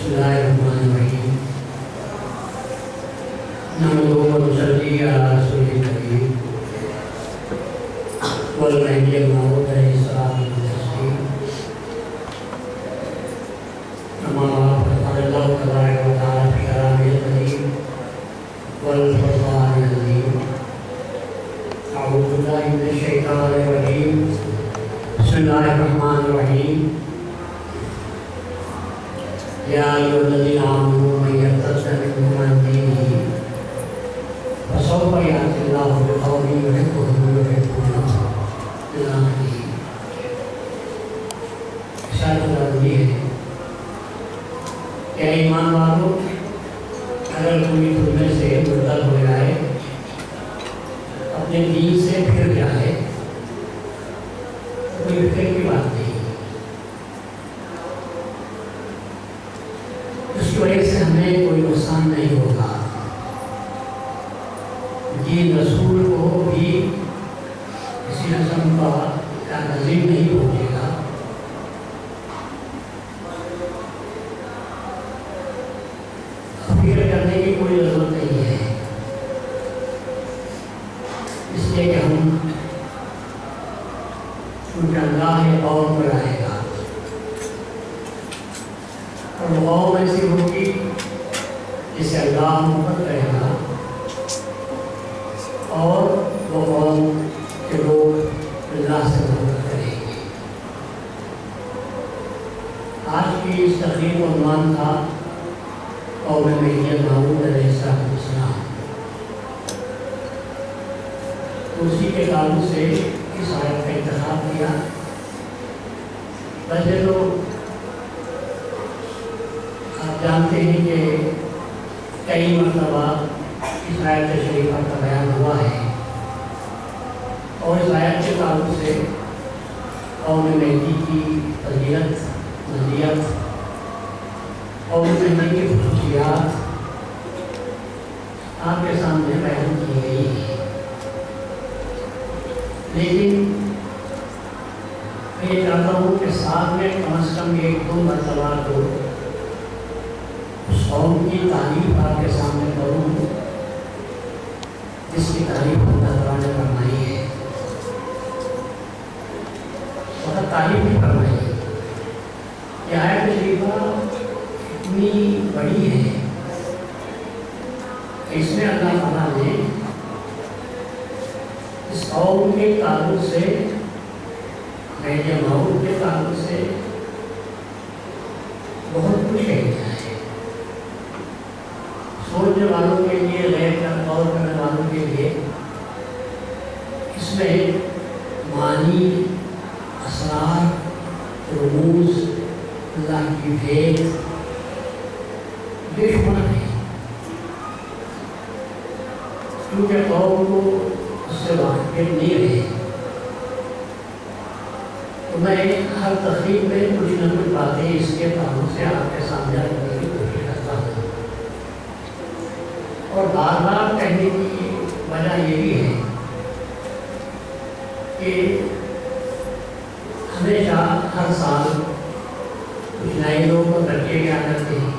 बिस्मिल्लाहिर्रहमानिर्रहीम। नहमदुहु व नुसल्ली अला रसूलिल करीम वल महदी मऊद अलैहिस्सलाम व तस्लीम। अम्मा बाद फ़क़द तबारक व तआला फ़ी कलामिल करीम वल फ़ुरक़ानिल अज़ीम। अऊज़ु बिल्लाहि मिनश शैतानिर रजीम। बिस्मिल्लाहिर्रहमानिर्रहीम। या अय्युहल्लज़ीना आमनू मन यर्तद्द मिनकुम अन दीनिही फसौफ़ यअतिल्लाहु बिक़ौमिन युहिब्बुहुम व युहिब्बूनहु इला आखिरिह। इरशाद ये है क्या ईमान वालों, अगर कोई तुमने से मुर्तद हो जाए, अपने दीन से फिर जाए, तो कोई फिक्र की बात नहीं। उसकी वजह से हमें कोई नुकसान नहीं होगा। दीन रसूल को भी किसी किस्म का नज़ीर नहीं पहुँचेगा। फिक्र करने की कोई ज़रूरत नहीं है, इसलिए कि हम उनका अल्लाह कौम बनाएगा और वो कौम ऐसी होगी जिसे अल्लाह मोहब्बत करेगा और वो कौम के लोग अल्लाह से मोहब्बत करेंगे। आज की इस तकरीर का उन्वान था कौम महदी मऊद अलैहिस्सलाम। उसी के ताल्लुक से इस आयत का इंतखाब किया। वैसे तो आप जानते हैं कि कई मरतबा इस आयत शरीफा का बयान हुआ है और इस आयत के ताल्लुक से कौम महदी की फजीलत, मज़ीयत और महदी की खुसूसियात आपके सामने बयान की गई है। लेकिन मैं ये चाहता हूँ कि साथ में कम से कम एक दो मरतबा तो उस कौम की तारीफ आपके सामने करूँ जिसकी तारीफ अल्लाह ताला ने फरमाई है और तारीफ भी फरमाई है। यह आयत शरीफा इतनी बड़ी है कि इसमें अल्लाह ताला ने इस कौम के ताल्लुक से, महदी मऊद के ताल्लुक से बहुत कुछ कह दिया है। सोचने वालों के लिए, गैर का गौर करने वालों के लिए इसमें मानी, असरार, रमूज़, अल्लाह की भेद बेशुमार है। क्योंकि कौम को उससे वाकिफ़ नहीं रहे, तो मैं हर तकरीब में कुछ न कुछ बातें इसके ताल्लुक से आपके सामने रखने की कोशिश करता हूँ। और बार बार कहने की वजह ये भी है कि हमेशा हर साल कुछ नए लोग बच्चे क्या करते हैं,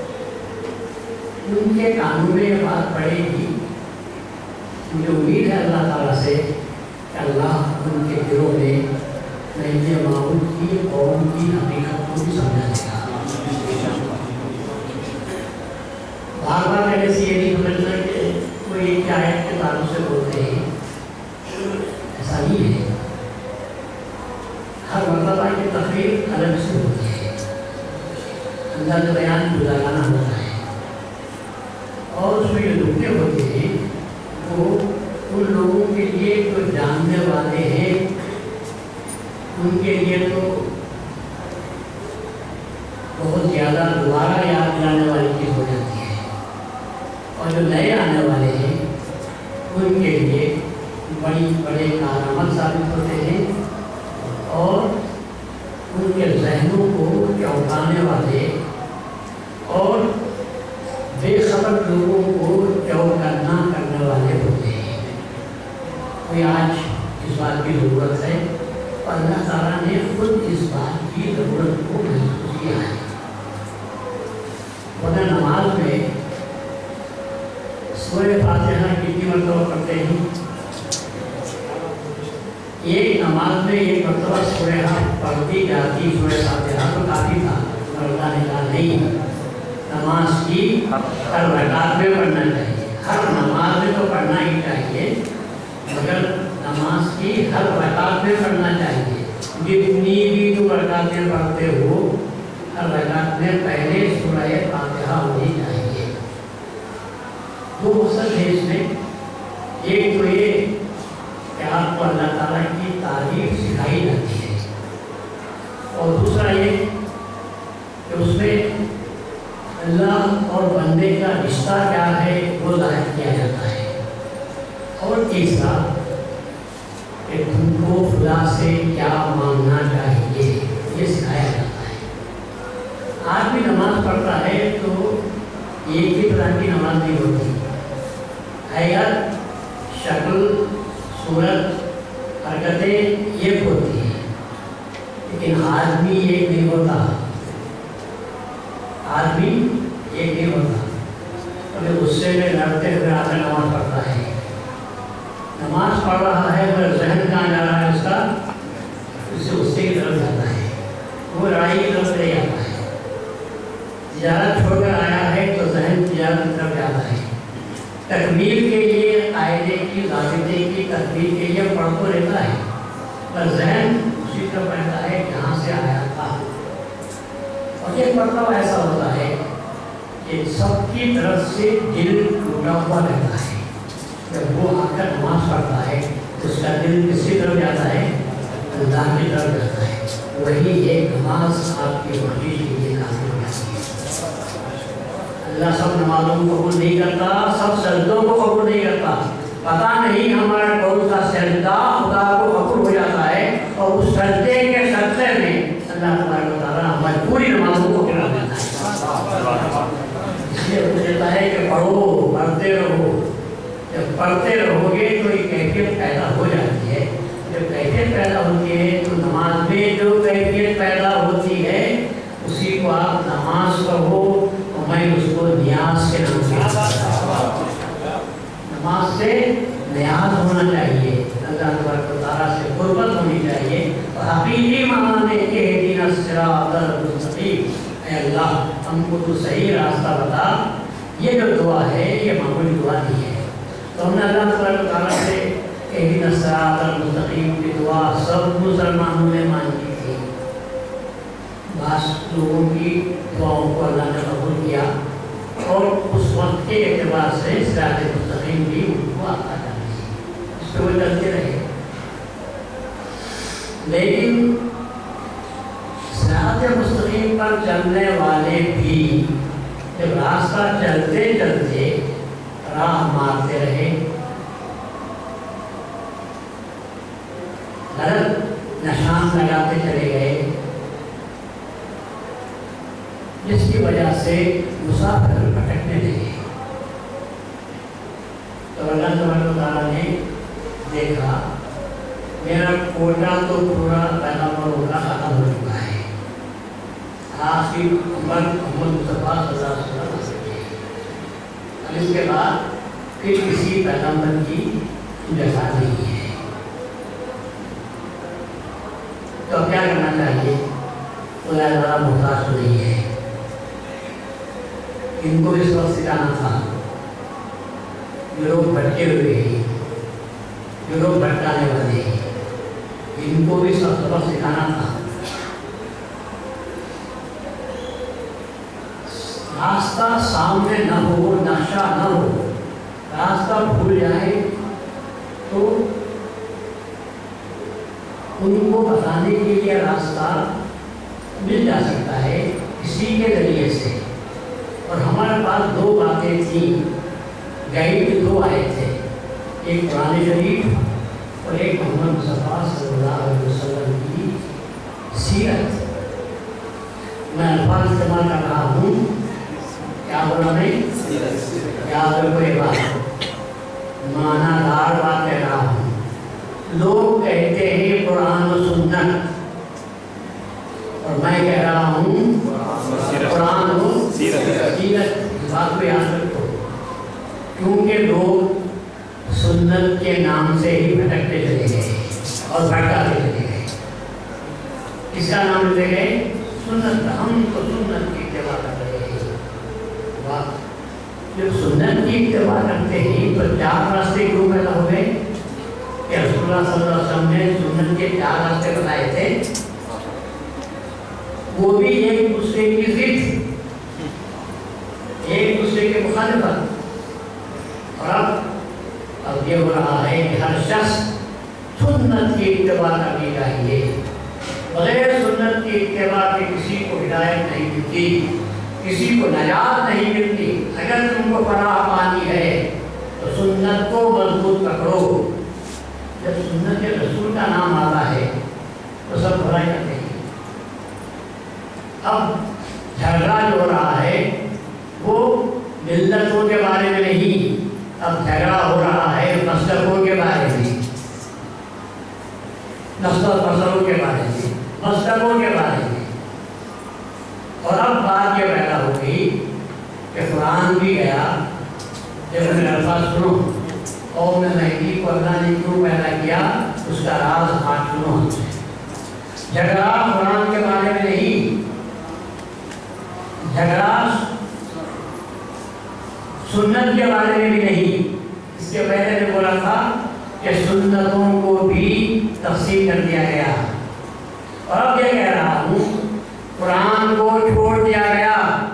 उनके कानून में ये बात पड़ेगी। मुझे उम्मीद है अल्लाह ताला से कि अल्लाह उनके दिलों में महदी मऊद की कौम की हकीकत को भी समझा देगा। बार बार कहने से ये नहीं समझना कि कोई क्या आयत के ताल्लुक से बोलते हैं, ऐसा नहीं है। हर मरतबा की तकरीर अलग से होती है, अंदाज़ बयान गुजाराना होता है और उसमें जो नुक्ते होते हैं वो उन लोगों के लिए जो जानने वाले हैं उनके लिए तो बहुत ज़्यादा दोबारा याद दिलाने वाली चीज़ हो जाती है और जो नए आने वाले हैं उनके लिए बड़े कारआमद साबित होते हैं और उनके जहनों को चौंकाने वाले और बेखबर लोगों को चौंकना करने वाले होते हैं। कोई आज इस बात की ज़रूरत है और अल्लाह ताला ने खुद इस बात की ज़रूरत को महसूस किया है। वरना नमाज में सूरह फातिहा कितनी मरतबा पढ़ते हैं? एक नमाज में एक मरतबा सूरह पढ़ती जाती सूरह फातिहा तो काफ़ी था। अल्लाह ने कहा नहीं, नमाज की हर रकात में पढ़ना चाहिए। हर नमाज में तो पढ़ना ही चाहिए, मगर नमाज की हर रकात में पढ़ना चाहिए। जितनी भी तुम रकातें पढ़ते हो, हर रकात में पहले सूरह फातिहा होनी चाहिए। दो मकसद है इसमें, एक तो ये कि आपको अल्लाह ताला की तारीफ सिखाई जाती है, और दूसरा ये कि उसमें अल्लाह और बंदे का रिश्ता क्या है वो ज़ाहिर किया जाता है। और तीसरा कि तुमको खुदा से क्या मांगना चाहिए ये सिखाया जाता है। आदमी नमाज पढ़ता है तो एक ही तरह की नमाज नहीं होती। हैयत, शक्ल, सूरत, हरकतें एक होती हैं, लेकिन आदमी एक नहीं होता। आदमी एक नहीं होता। कभी गुस्से में लड़ते हुए आकर नमाज पढ़ता है, नमाज पढ़ रहा है मगर जहन कहाँ जा रहा है उसका? उससे गुस्से की तरफ जाता है, वो लड़ाई की तरफ नहीं आता है। तिजारत छोड़कर आया है तो जहन तिजारत की तरफ जाता है। तकमील के लिए कायदे की ज़ाबिते की तकमील के लिए पढ़ तो रहता है, पर जहन उसी तरफ रहता है जहाँ से आया था। और ये मतलब ऐसा होता है कि सबकी तरफ से दिल टूटा हुआ रहता है। जब वो आकर नमाज पढ़ता है तो उसका दिल किसकी तरफ जाता है? अल्लाह की तरफ जाता है। वही एक नमाज आपकी मर्जी के लिए काफी हो जाती है। अल्लाह सब नमाजों को कबूल नहीं करता, सब सजदों को कबूल नहीं करता। पता नहीं हमारा कौन सा सजदा खुदा को कबूल हो जाता है, और उस सजदे के सजदे में अल्लाह ताला हमारी पूरी नमाजों को गिरा देता है। इसलिए वो कहता है कि पढ़ो, पढ़ते रहो। जब पढ़ते रहोगे तो एक कैफियत पैदा हो जाती है। जब कैफियत पैदा होती है तो नमाज में जो कैफियत पैदा होती है उसी को आप नमाज कहो, और मैं उसको नियाज के नाम से, नमाज से नियाज होना चाहिए, अल्लाह ताला से कुर्बत होनी चाहिए। और हकीकी माने के दीन सिरातल मुस्तकीम, ऐ अल्लाह हमको तो सही रास्ता बता। ये जो दुआ है ये मामूली दुआ नहीं है। तो हमने अल्लाह ताला से इहदिना सिरातल मुस्तकीम की दुआ सब मुसलमानों ने मांगी थी। बास लोगों की दुआओं को अल्लाह ने कबूल किया, और उस वक्त के एतबार से सिरातल मुस्तकीम भी उनको आता जाती है, इस पर वो चलते रहे। लेकिन सिरातल मुस्तकीम पर चलने वाले भी जब रास्ता चलते चलते राह मारते रहे, गलत निशान लगाते चले गए, जिसकी वजह से मुसाफिर भटकने लगे। तो अल्लाह ताला ने देखा मेरा कोटा तो पूरा पैगंबरों का खत्म हो चुका है, आखिरी उम्र मोहम्मद मुस्तफा सल्लल्लाहु अलैहि वसल्लम, इसके बाद फिर किसी पैगंबर की जगह नहीं है। तो क्या करना चाहिए? खुदा ज़रा मुहताज नहीं है, इनको इस वक्त सिखाना था। जो लोग भटके हुए हैं, जो लोग भटकाने वाले हैं, इनको भी सबक सिखाना था। रास्ता सामने न हो, नक्शा न हो, रास्ता भूल जाए तो उनको बताने के लिए रास्ता मिल जा सकता है इसी के जरिए से। और हमारे पास दो बातें थी, गाइड दो आए थे, एक कुरान शरीफ और एक मोहम्मद मुस्तफा सल्लल्लाहु अलैहि वसल्लम की सीरत। मैं अल्फाज इस्तेमाल कर रहा हूँ, क्या बोला मैं? याद रखो ये बात, मानादार बात कह रहा हूँ। लोग कहते हैं कुरान और सुन्नत, और मैं कह रहा हूँ कुरान और सीरत। फजीलत, इस बात को याद रखो, क्योंकि लोग सुन्नत के नाम से ही भटकते चले गए और भटकाते चले गए। किसका नाम लेते गए? सुन्नत। हम तो सुन्नत की इत्तिबा कर रहे हैं। वाह, जब सुन्नत की इत्तिबा करते ही तो 4 रास्ते क्यों पैदा हो गए? कि रसूलुल्लाह सल्लल्लाहु अलैहि वसल्लम ने सुन्नत के 4 रास्ते बताए थे, वो भी एक दूसरे की जिद, एक दूसरे के मुखालिफत। और अब ये हो रहा है कि हर शख्स सुन्नत की इत्तिबा करनी चाहिए। बगैर सुन्नत की इत्तिबा के किसी को हिदायत नहीं मिलती, किसी को नजात नहीं मिलती। अगर तुमको पनाह पानी है तो सुन्नत को मजबूत पकड़ो। जब सुन्नत के रसूल का नाम आता है तो सब बुराई करते हैं। अब झगड़ा जो हो रहा है वो मिल्लतों के बारे में नहीं, अब झगड़ा हो रहा है मसलकों के बारे में, मसलों के बारे में, मसलकों के बारे में। और अब बात ये पैदा हो गई कि कुरान भी गया, जब मेरे अल्फाज सुनो, और में महदी को अल्लाह ने क्यों पैदा किया उसका राज आज सुनो। झगड़ा कुरान के बारे में नहीं, झगड़ा सुन्नत के बारे में भी नहीं। इसके पहले ने बोला था कि सुन्नतों को भी तफसील कर दिया गया, और अब ये कह रहा हूँ कुरान को छोड़ दिया गया,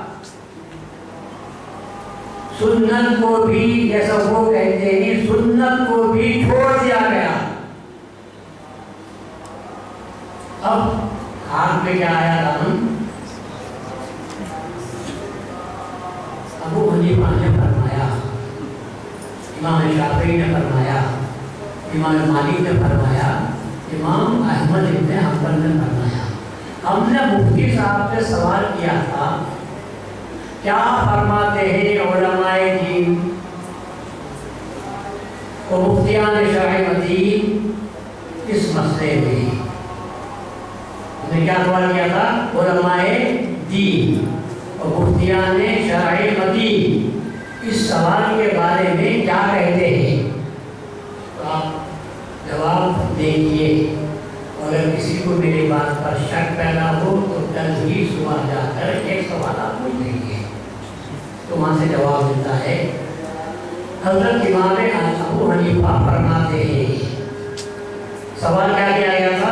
सुन्नत को भी, जैसा वो कहते हैं, सुन्नत को भी छोड़ दिया गया। अब हाथ में क्या आया राम? अबू हनीफा ने फरमाया, इमाम शाफी ने फरमाया, इमाम मालिक ने फरमाया, इमाम अहमद इब्न हंबल ने फरमाया। हमने मुफ्ती साहब से सवाल किया था, क्या फरमाते हैं उलमाए दीन और मुफ्तियान शरई मदीन इस मसले में? हमने क्या सवाल किया था? उलमाए दीन और मुफ्तियान शरई मदीन इस सवाल के बारे में क्या कहते हैं? तो आप जवाब देखिए। अगर किसी को मेरी बात पर शक पैदा हो तो कल ही सुबह जाकर एक सवाल आप पूछ लीजिए, तो वहाँ से जवाब मिलता है। हज़रत इमाम अबू हनीफा फरमाते हैं, सवाल क्या किया गया था?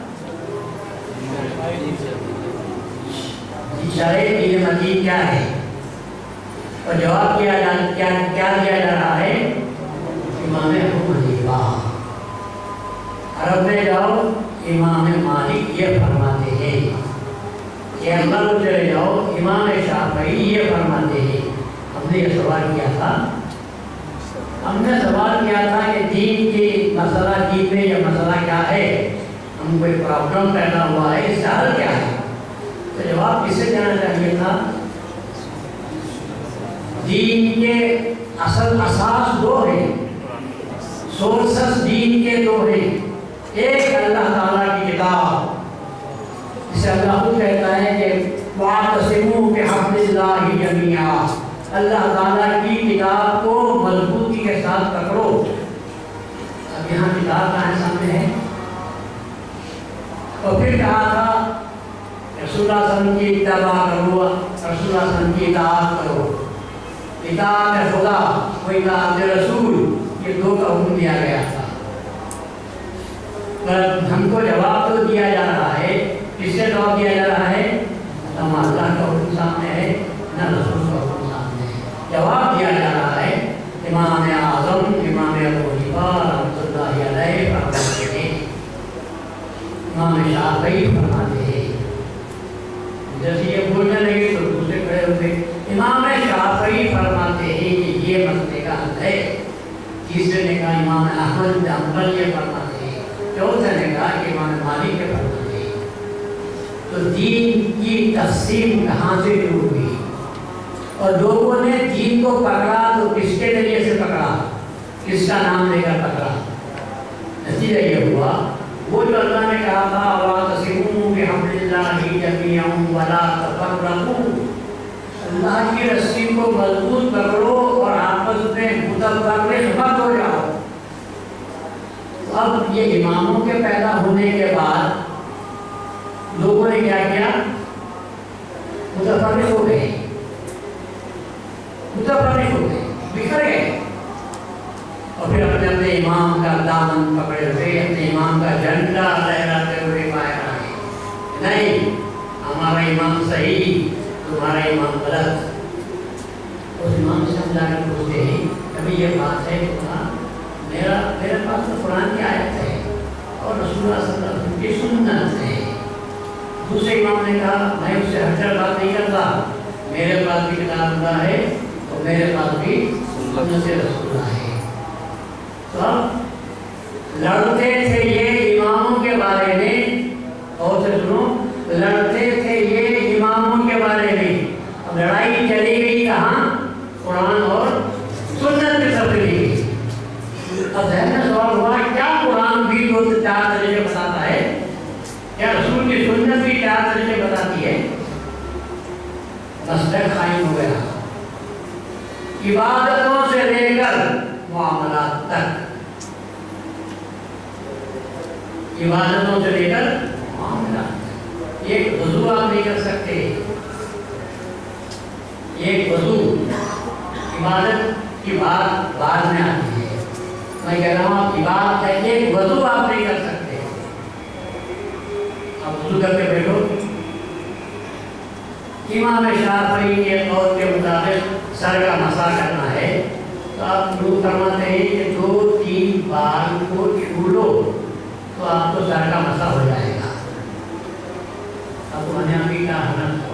शरई दीन मदीन क्या है? और जवाब क्या दिया जा रहा है? इमाम अबू हनीफा। अरब में जाओ, इमाम मालिक ये फरमाते हैं। केरल को चले जाओ, इमाम शाफई ये फरमाते हैं। हमने ये सवाल किया था, हमने सवाल किया था कि दीन की मसला, दीन में यह मसला क्या है, हम कोई प्रॉब्लम पैदा हुआ है, इसका हल क्या है? तो जवाब किससे देना चाहिए था? दीन के असल असास 2 हैं, सोर्सेस दीन के 2 हैं। एक अल्लाह ताला की किताब, जिसे अल्लाह कहता है कि वातसिमू बिहब्लिल्लाहि जमीआ, अल्लाह ताला की किताब को मजबूती के साथ पकड़ो। अब यहाँ किताब कहाँ सामने है? और फिर कहा था रसूलुल्लाह सल्लल्लाहु अलैहि वसल्लम की इत्तिबा करो, रसूलुल्लाह सल्लल्लाहु अलैहि वसल्लम की इताअत करो। इताअत खुदा व इताअत रसूल, ये 2 का हुक्म दिया गया था। पर हमको जवाब तो दिया जा रहा है, किससे जवाब दिया जा रहा है? न अल्लाह का हुक्म सामने है, न रसूल का हुक्म सामने है। जवाब दिया जा रहा है इमाम आज़म इमाम अबू हनीफा रहमतुल्लाहि अलैहि फरमाते हैं, इमाम शाफई फरमाते हैं। जैसे ये बोलने लगे तो दूसरे खड़े होते, इमाम शाफई फरमाते हैं कि ये मसले का हल है। तीसरे ने कहा इमाम अहमद बिन हंबल ये फरमाते हैं, चौथे ने कहा कि इमाम मालिक के फरमाते हैं। तो दीन की तक़सीम कहाँ से शुरू हुई? और लोगों ने दीन को पकड़ा तो किसके जरिए से पकड़ा, किसका नाम लेकर पकड़ा? नतीजा ये हुआ, वो जो अल्लाह ने कहा था वातसिमू बिहब्लिल्लाहि जमीअन वला तफर्रकू, اللہ کی رسی کو مضبوط پکڑو اور آپس میں متفرق مت ہو جاؤ۔ اب یہ اماموں کے پیدا ہونے کے بعد لوگوں نے کیا کیا؟ متفرق ہو گئے، بکھر گئے، اور پھر اپنے اپنے امام کا دامن پکڑے ہوئے، اپنے امام کا جھنڈا لہراتے ہوئے باہر آئے، نہیں ہمارا امام صحیح، تمہارا امام غلط۔ اس امام سے ہم جا کر پوچھتے ہیں کبھی یہ بات ہے میرے پاس تو قرآن کی آیت ہے اور رسول اللہ صلی اللہ علیہ وسلم کی سنت ہے۔ دوسرے امام نے کہا میں اس سے ہٹ کر بات نہیں کرتا، میرے پاس بھی کتاب اللہ ہے اور میرے پاس بھی سنت رسول اللہ ہے۔ تو اب لڑتے تھے یہ اماموں کے بارے میں، اور سے سنو، لڑتے تھے یہ اماموں کے بارے میں، اب لڑائی چلی گئی کہاں؟ قرآن اور سنت کی طرف چلی گئی۔ اب ذہن میں سوال ہوا کیا قرآن بھی دو سے چار طریقے بتاتا ہے؟ کیا رسول کی سنت بھی چار طریقے بتاتی ہے؟ مسلک قائم ہو گیا، عبادتوں سے لے کر معاملات تک، عبادتوں سے لے کر معاملات۔ ایک وضو آپ نہیں کر سکتے، ایک وضو عبادت کی بات بعد میں آتی ہے، میں کہہ رہا ہوں آپ عبادت ہے، ایک وضو آپ نہیں کر سکتے۔ آپ وضو کر کے بیٹھو، امام شافعی کے قول کے مطابق سر کا مسح کرنا ہے تو آپ یوں فرماتے ہیں کہ 2-3 بار کو چھو لو تو آپ کو سر کا مسح ہو جائے گا۔ ابو حنیفہ کا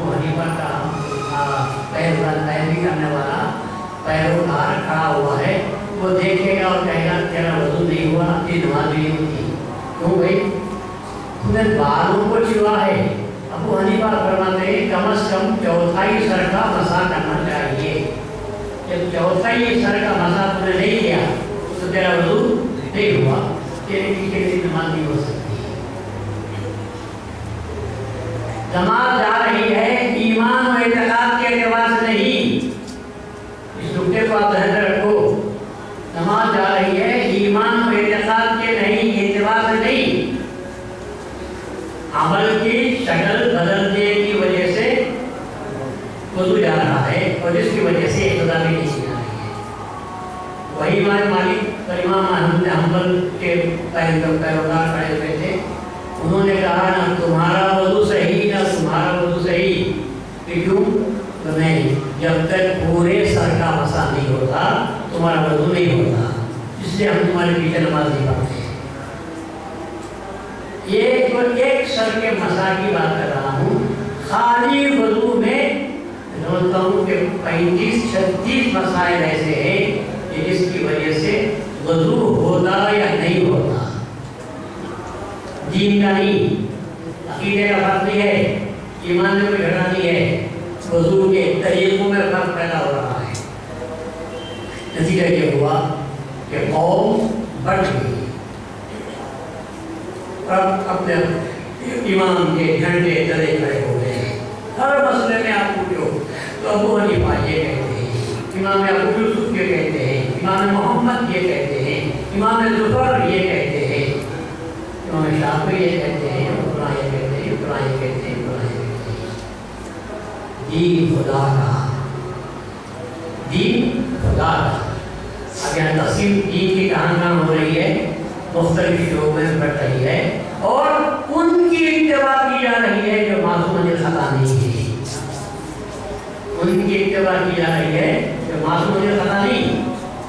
پیروی کرنے والا پیروکار کھڑا ہوا ہے، وہ دیکھے گا اور کہے گا تیرا وضو نہیں ہوا، تیری نماز نہیں ہوتی۔ کیوں بھائی؟ تم نے بالوں کو چھوا ہے۔ ابو حنیفہ فرماتے ہیں کم از کم چوتھائی سر کا مسح کرنا چاہیے۔ جب چوتھائی سر کا مسح تم نے نہیں کیا تو تیرا وضو نہیں ہوا، تیرے کی نماز نہیں ہو سکتی۔ نماز جا رہی ہے ایمان و اعتقاد کے اعتبار سے نہیں، اس نقطے کو آپ ذہن میں رکھو، نماز جا رہی ہے ایمان و اعتقاد کے نہیں، اعتبار سے نہیں، عمل کی شکل بدلنے کی وجہ سے وضو جا رہا ہے اور جس کی وجہ سے اقتدا بھی نہیں کی جا رہی ہے۔ وہی امام مالک اور امام احمد حنبل کے پیروکار کھڑے ہوئے تھے، انہوں نے کہا نہ تمہارا وضو صحیح نہ تمہارا وضو صحیح، کیوں؟ تو نہیں، جب تک پورے سر کا مسح نہیں ہوتا تمہارا وضو نہیں ہوتا، اس لیے ہم تمہارے پیچھے نماز نہیں پڑھتے۔ ایک سر کے مسح کی بات کر رہا ہوں، خالی وضو میں سمجھتا ہوں کہ 35-36 مسائل ایسے ہیں کہ جس کی وجہ سے وضو ہوتا یا نہیں ہوتا، دین کا نہیں، عقیدے کا فرق نہیں ہے، ایمان میں کوئی گھٹنا نہیں ہے، وضو کے طریقوں میں فرق پیدا ہو رہا ہے۔ نتیجہ یہ ہوا کہ قوم بڑھ گئی، اب اپنے امام کے جھنڈے تلے کھڑے ہو گئے ہیں۔ ہر مسئلے میں آپ پوچھو تو ابو حنیفہ یہ کہتے ہیں، امام ابو یوسف یہ کہتے ہیں، امام محمد یہ کہتے ہیں، امام ظفر یہ کہتے ہیں، امام شافعی یہ کہتے ہیں، اتنا یہ کہتے ہیں، اتنا یہ کہتے ہیں، اتنا یہ کہتے ہیں۔ دین خدا کا، دین خدا کا، اب یہاں تقسیم دین کی کہاں ہو رہی ہے، مختلف شعبوں میں بڑھ رہی ہے، اور ان کی اتباع کی جا رہی ہے جو معصوم خطا نہیں ہے، ان کی اتباع کی جا رہی ہے جو معصوم خطا نہیں۔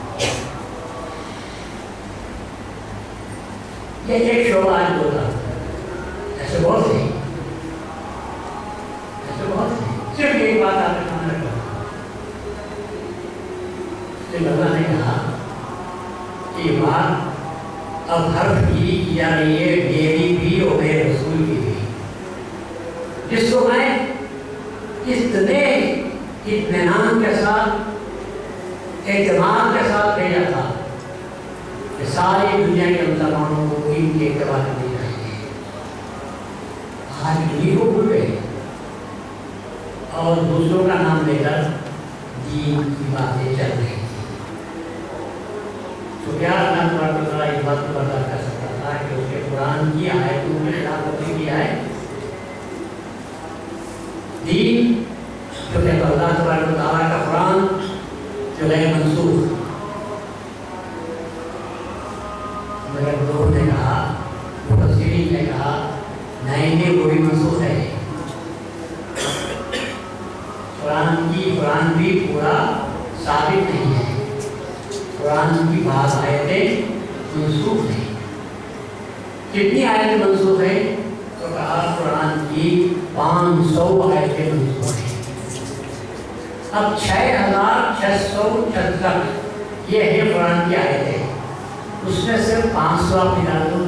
یہ ایک شعبہ آج ہوتا، ایسے بہت سے، صرف ایک بات آپ نے سامنے رکھا، اللہ نے کہا کہ یہ بات اب حرف گیری کی جا رہی ہے، میری بھی اور میرے رسول کی بھی، جس کو میں اتنے اطمینان کے ساتھ اعتماد کے ساتھ بھیجا تھا کہ ساری دنیا کے مسلمانوں کو ان کی اتباع کرنی چاہیے، آج انہیں کو بھول گئے और दूसरों का नाम लेकर दीन की बातें चल रही थी। तो क्या अल्लाह तबारक व तआला इस बात को बर्दाश्त कर सकता था कि उसके कुरान की आयतों के खिलाफ वर्जी की है? दीन जो है अल्लाह तबारक व तआला का कुरान जो है मंसूख। मेरे दोस्त ने कहा, मुफस्सिरीन ने कहा, नहीं वो भी मंसूख है। कुरान भी पूरा साबित नहीं है। कुरान की बात आयतें मंसूख है। कितनी आयतें मंसूख है? तो कहा कुरान की 500 आयतें मंसूख है। अब 6666 ये है कुरान की आयतें, उसमें सिर्फ 500 आप निकाल दो,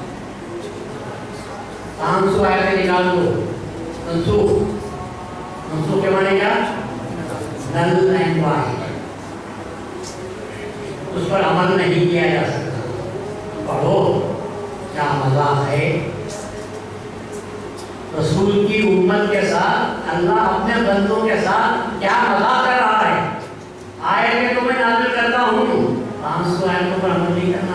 500 आयतें निकाल दो मंसूख। मंसूख के माने क्या? नल एंड वाहिद, उस पर अमल नहीं किया जा सकता। पढ़ो, क्या मजाक है। रसूल की उम्मत के साथ अल्लाह अपने बंदों के साथ क्या मजाक कर रहा है। आयतें तो मैं नाज़िल करता हूँ, 500 आयतों पर अमल नहीं करना,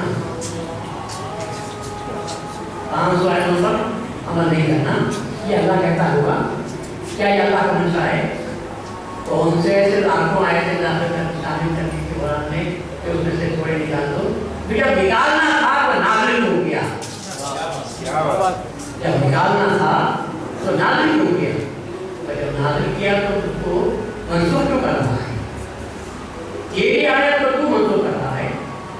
500 आयतों पर अमल नहीं करना, ये अल्लाह कहता होगा? क्या ये अल्लाह का मंशा है? तो उनसे ऐसे लाखों आयतें शामिल करने के बाद में उसमें से थोड़े निकाल दो। जब निकालना था तो नाज़िल हो गया, जब निकालना था तो नाज़िल हो गया। तो जब नाज़िल किया तो उसको मंसूख क्यों कर रहा है? ये आयत तो तू मंसूख कर रहा है।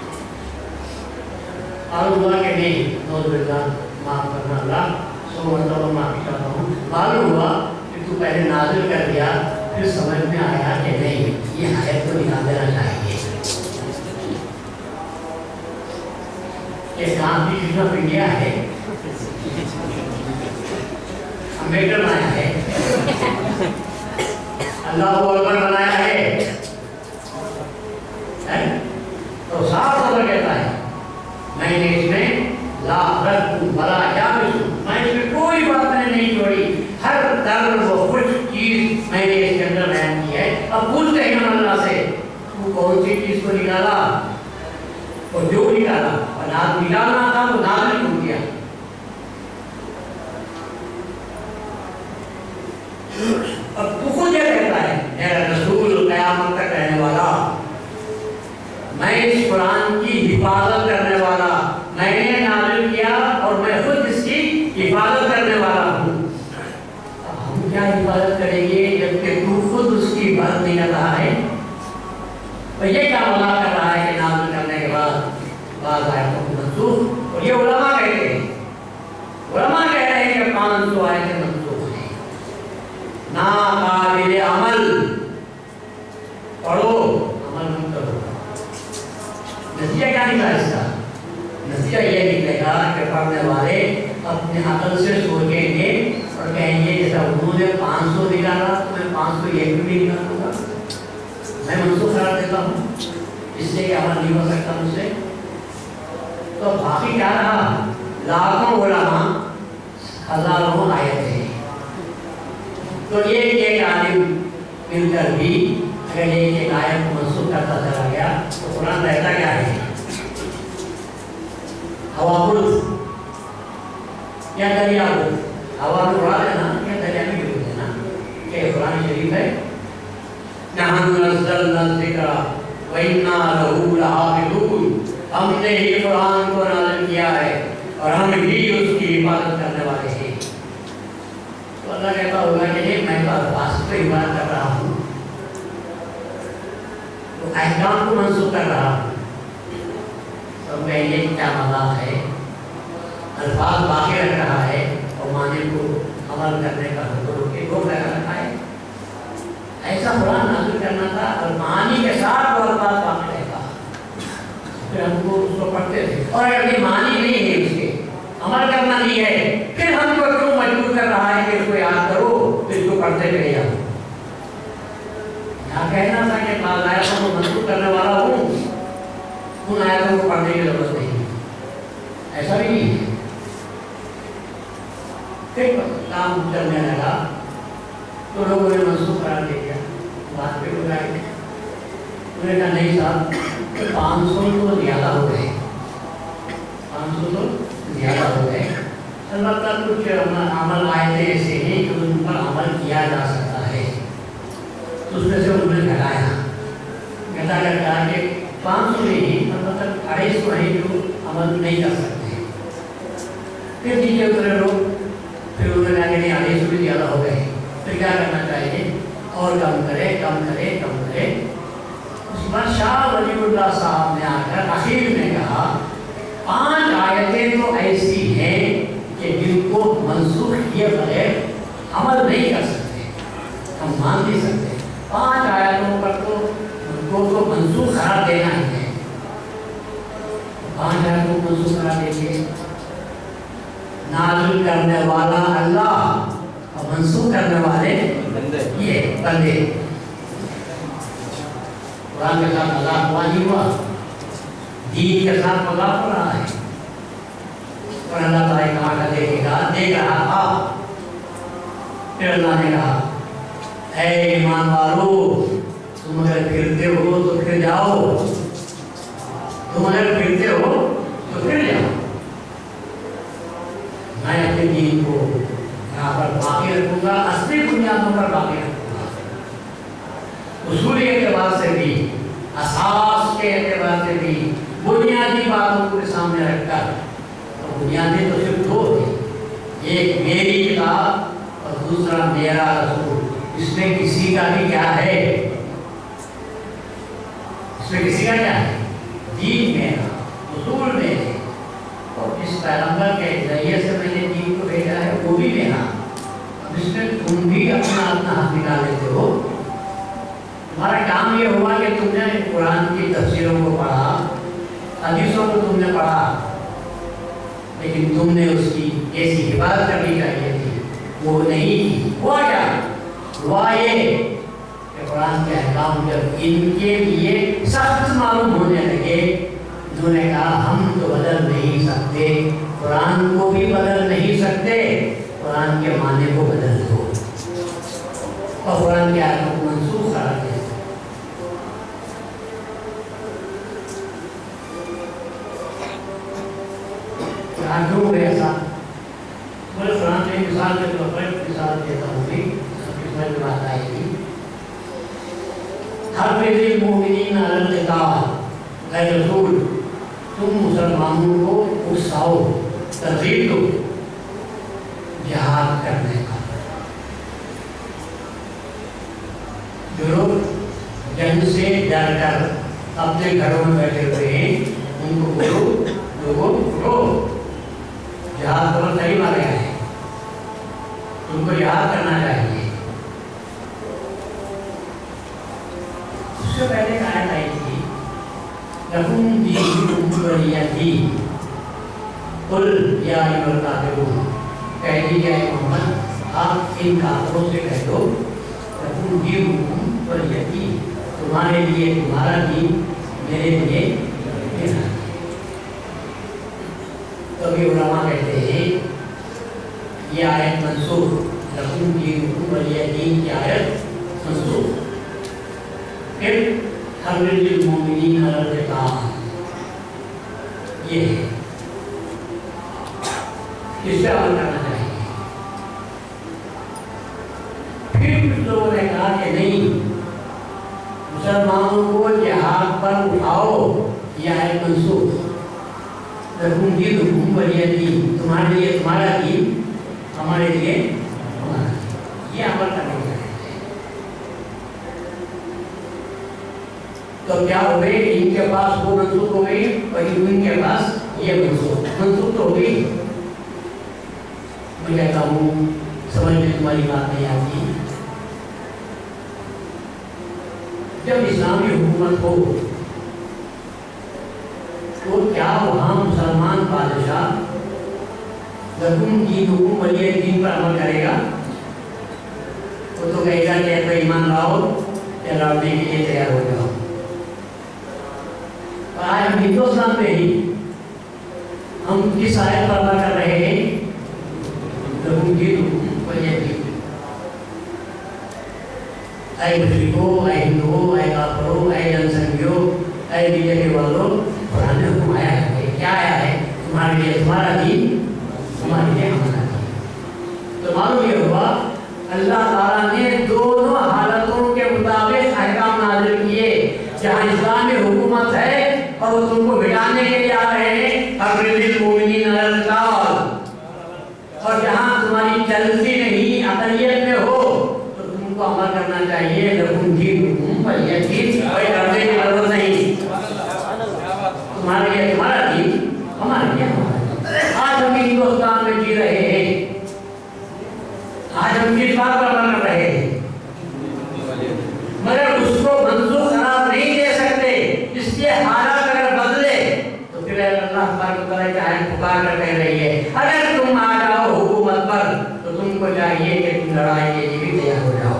और हुआ कि नहीं, नौजुबान माफ करना अल्लाह, 100 मरतबा माफी चाहता हूँ। मालूम हुआ कि तू पहले नाज़िल कर दिया, फिर समझ में आया कि नहीं, ये आयत को निकाल देना चाहिए। ये काम भी कृष्ण ऑफ इंडिया है, अम्बेडकर बनाया है, अल्लाह को अकबर बनाया है? तो साफ खबर कहता है, मैंने इसमें ला रद्दू वला याबिसू, मैं इसमें कोई बात नहीं छोड़ी, हर दर्द वो कुछ चीज मैंने इसके अंदर बयान की है। अब पूछते हैं अल्लाह से, तू कौन सी चीज को निकाला और जो निकाला, और निकालना था तो नाज़िल हो गया। अब तू खुद ये कहता है, मेरा रसूल क़यामत तक रहने वाला, मैं इस कुरान की हिफाजत करने वाला, मैंने नाज़िल किया और मैं खुद इसकी हिफाजत करने वाला हूँ। हम क्या हिफाजत करेंगे जबकि तू खुद उसकी हिफाजत नहीं कर रहा है? तो ये क्या मजाक कर रहा है कि नाज़िल करने के बाद बाज़ आयतों को मंसूख, और ये उलमा कहते हैं, उलमा कह रहे हैं कि 500 आयतें मंसूख हैं, नाक़ाबिल अमल। पढ़ो, अमल मत करो। नतीजा क्या निकला इसका? नतीजा ये निकलेगा कि पढ़ने वाले अपने अकल से सोचेंगे और कहेंगे जैसा उन्होंने 500 निकाला तो मैं 501 भी निकालूंगा, मैं मंसूख करार देता हूँ, इसलिए कि अमल नहीं हो सकता मुझसे। तो बाकी क्या रहा? लाखों उलमा, हजारों आयतें। तो एक आलिम मिलकर भी अगर एक आयत को मंसूख करता चला गया तो कुरान रहता क्या है? हवा बुल्द या दरिया बुल्द, हवा में उड़ा देना या दरिया में गिर देना, ये कुरान शरीफ है। नहनु नज़्ज़लना ज़िक्रा व इन्ना लहू लहाफ़िज़ून, हमने ही कुरान को नाज़िल किया है और हम ही उसकी हिफाजत करने वाले हैं। तो अल्लाह कहता होगा कि नहीं, मैं तो अल्लाह से हिफाजत कर रहा हूँ, तो अहकाम को मंसूख कर रहा हूँ। तो कहेंगे क्या मजाक है, अल्फाज बाकी रख रहा है और माने को अमल करने का हुक्म के रोक लगा रखा है। ऐसा कुरान नाज़िल करना था और मानी के साथ वो अल्फाज बाकी रहेगा, फिर हमको उसको पढ़ते थे। और अगर ये मानी नहीं है, उसके अमल करना नहीं है, फिर हमको क्यों मजबूर कर रहा है कि इसको याद करो, इसको पढ़ते चले जाओ? यहाँ कहना था कि बाज़ आयतों को मंसूख करने वाला हूँ, उन आयतों को पढ़ने की जरूरत नहीं है, ऐसा भी नहीं है। फिर काम चलने लगा तो लोगों ने मनसूख करार दे दिया, बात पे बुलाए। उन्होंने कहा नहीं साहब, 500 तो ज़्यादा हो गए, 500 तो ज़्यादा हो गए। अलबत्ता कुछ अमल आए थे ऐसे हैं कि उन पर अमल किया जा सकता है, तो उसमें से उन्होंने घटाया कर कहा कि 500 नहीं, मतलब 250 है जो अमल नहीं कर सकते। फिर नीचे उतरे लोग, फिर उन्होंने कहा कि नहीं 250 भी ज़्यादा हो गए, फिर क्या करना चाहिए, और कम करे कम करे कम करे। उसके बाद शाह वलीउल्लाह साहब ने आकर आखिर में कहा 5 आयतें तो ऐसी हैं कि जिनको मनसूख किए बगैर अमल नहीं कर सकते, हम मान नहीं सकते। 5 आयतों पर तो उनको तो मनसूख करार देना ही है, 5 आयतों को मनसूख करार देंगे। नाज़िल करने वाला अल्लाह और मनसूख करने वाले ये बंदे। कुरान के साथ मजाक हुआ नहीं हुआ, दीन के साथ मजाक हो रहा है। और अल्लाह ताला कहाँ का देखेगा, देख रहा था। फिर अल्लाह ने कहा ऐ ईमान वालों, तुम अगर फिरते हो तो फिर जाओ, तुम अगर फिरते हो तो फिर जाओ। मैं अपने दीन को यहाँ पर बाकी रखूंगा, असली बुनियादों पर बाकी रखूंगा। उसूली एतबार से भी, असास के एतबार से भी, बुनियादी बातों को सामने रखकर, तो बुनियादी तो सिर्फ 2 है, एक मेरी किताब और दूसरा मेरा रसूल। इसमें किसी का भी क्या है, इसमें किसी का क्या है, दीन मेरा, उसूल मेरे, और जिस पैगंबर के जरिए से मैंने दीन को भेजा है वो भी मेरा। अब इसमें तुम भी अपना हाथ निकाल लेते हो। तुम्हारा काम ये हुआ कि तुमने कुरान की तफसीरों को पढ़ा, हदीसों को तुमने पढ़ा, लेकिन तुमने उसकी ऐसी हिफाजत करनी चाहिए थी, वो नहीं की। हुआ क्या, हुआ ये कि कुरान के अहकाम जब इनके लिए सख्त मालूम होने लगे, उन्होंने कहा हम तो बदल नहीं सकते, कुरान को भी बदल नहीं सकते, कुरान के माने को बदल दो और कुरान के आयतों को मनसूख करा दे। क्यों ऐसा, बोले कुरान में मिसाल के तौर पर मिसाल देता हूँ, समझ में बात आएगी। हर मेरे मोमिनीन अलल क़िताल, ऐ रसूल तुम मुसलमानों को उत्साहो, तरगीब दो जिहाद करने का। जो लोग जंग से डर कर अपने घरों में बैठे हुए हैं, उनको बोलो लोगों उठो, जिहाद तो सही माना गया है, तुमको जिहाद करना चाहिए। उससे पहले एक आयत आई थी, लकुम दीनुकुम वलिय दीन, कुल या अय्युहल काफिरून, कह दीजिए मोहम्मद आप इन काफिरों से कह दो लकुम दीनुकुम वलिय दीन, तुम्हारे लिए तुम्हारा दीन, मेरे लिए मेरा। तो अभी उलमा कहते हैं ये आयत मंसूख, लकुम दीनुकुम वलिय दीन की आयत मंसूख। फिर हर्रिल मोमिनीन अलल क़िताल, ये है इससे अमल करना चाहिए। फिर कुछ लोगों ने कहा कि नहीं, मुसलमानों को जिहाद पर उठाओ, यह है मंसूख। लकुम दीनुकुम वलिय दीन, तुम्हारे लिए तुम्हारा दीन, हमारे लिए हमारा दीन, ये अमल करना चाहिए। तो क्या हो गई, इनके पास वो मंसूख हो गई और इनके पास ये मंसूख तो हो गई। मैं कहता हूँ समझ में तुम्हारी बात नहीं आती। जब इस्लामी हुकूमत हो तो क्या वहाँ मुसलमान बादशाह लकुम दीनुकुम वलिय दीन पर अमल करेगा? वो तो कहेगा कि भाई ईमान लाओ या लड़ने के लिए तैयार हो जाओ। आज हम हिंदुस्तान में ही हम किस आयत पर अमल कर रहे हैं? लकुम दीनुकुम वलिय दीन। اے مشرکو، اے ہندوؤں، اے کافروں، اے جنسنگیوں، اے بی جے پی والوں، قرآن نے حکم آیا ہے، کیا آیا ہے؟ تمہارے لیے تمہارا دین، ہمارے لیے ہمارا دین۔ تو معلوم یہ ہوا اللہ تعالیٰ نے دونوں حالتوں کے مطابق احکام نازل کیے۔ جہاں اسلام میں حکومت ہے اور وہ تم کو بٹانے کے لیے آ رہے ہیں، حرِّضِ الْمُؤْمِنِينَ عَلَى الْقِتَالِ، اور جہاں تمہاری چلتی نہیں اقلیت میں ہو تو تم کو عمل کرنا چاہیے، لَكُمْ دِينُكُمْ وَلِيَ دِينِ، کوئی ڈرنے کی ضرورت نہیں، تمہارے لیے تمہارا دین، ہمارے لیے ہمارا دین۔ آج ہم ہندوستان میں جی رہے ہیں، آج ہم کس بات پر عمل کر رہے ہیں، مگر اس کو منسوخ قرار نہیں دے سکتے۔ اس کے حالات اگر بدلے تو پھر اللہ تبارک و تعالیٰ کی آیت پکار کر کہہ رہی ہے اگر تم آ جاؤ حکومت پر تو تم کو چاہیے کہ تم لڑائی کے لیے بھی تیار ہو جاؤ۔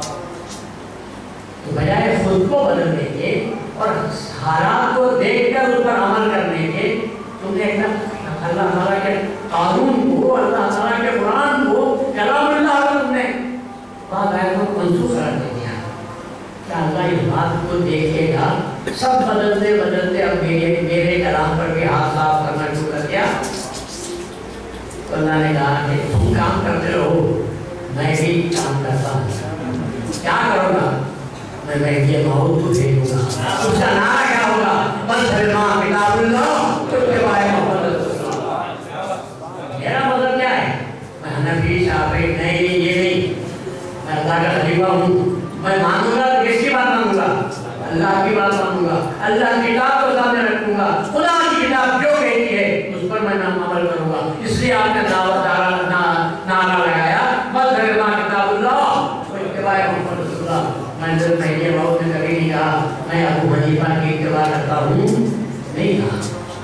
تو بجائے خود کو بدلنے کے اور حالات کو دیکھ کر اس پر عمل کرنے کے، تم نے اللہ تعالیٰ کے قانون کو، اللہ تعالیٰ کے قرآن کو، کلام اللہ کو تم نے بعض آیتوں کو منسوخ قرار دے دیا۔ کیا اللہ اس بات کو دیکھے گا؟ سب بدلتے بدلتے اب میرے کلام پر بھی ہاتھ صاف کرنا شروع کر دیا۔ تو اللہ نے کہا کہ تم کام کرتے رہو، میں بھی کام کرتا ہوں۔ کیا کروں گا؟ میں یہ موت کو بھیجوں گا۔ اس کا نعرہ کیا ہوگا؟ بَلْ مَا کتاب اللہ اتباع محمد رسول اللہ۔ میرا مطلب کیا ہے؟ میں حنفی، شافعی نہیں، یہ نہیں، میں اللہ کا خلیفہ ہوں۔ میں مانوں گا تو کس کی بات مانوں گا؟ اللہ کی بات مانوں گا، اللہ کی کتاب کو سامنے رکھوں گا، خدا کی کتاب جو کہتی ہے اس پر میں عمل کروں گا۔ اس لیے آپ نے نعرہ لگایا بَلْ مَا کتاب اللہ اتباع محمد رسول اللہ۔ میں یہ موت نے کبھی نہیں کہا میں ابو حنیفہ کی اتباع کرتا ہوں، نہیں کہا۔